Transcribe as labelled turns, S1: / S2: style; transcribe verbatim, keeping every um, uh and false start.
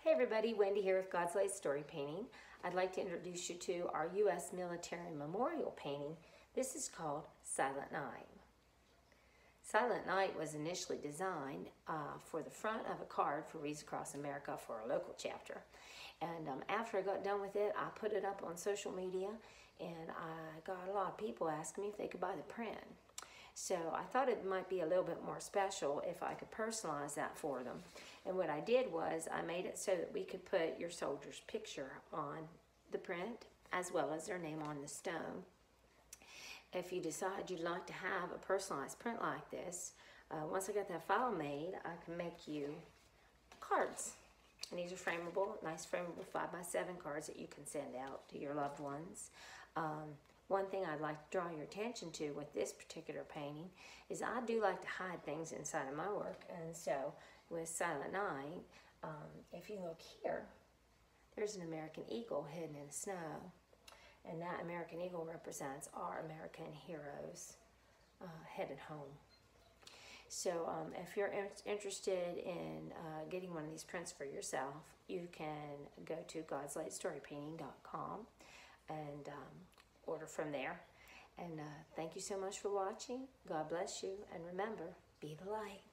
S1: Hey everybody, Wendy here with God's Light Story Painting. I'd like to introduce you to our U S Military Memorial painting. This is called Silent Night. Silent Night was initially designed uh, for the front of a card for Wreaths Across America for our local chapter. And um, after I got done with it, I put it up on social media and I got a lot of people asking me if they could buy the print. So I thought it might be a little bit more special if I could personalize that for them. And what I did was I made it so that we could put your soldier's picture on the print as well as their name on the stone. If you decide you'd like to have a personalized print like this, uh, once I get that file made, I can make you cards. And these are frameable, nice frameable five by seven cards that you can send out to your loved ones. Um, One thing I'd like to draw your attention to with this particular painting is I do like to hide things inside of my work. And so with Silent Night, um, if you look here, there's an American eagle hidden in the snow. And that American eagle represents our American heroes uh, headed home. So um, if you're in interested in uh, getting one of these prints for yourself, you can go to gods light story painting dot com and um, order from there. And uh, thank you so much for watching. God bless you. And remember, be the light.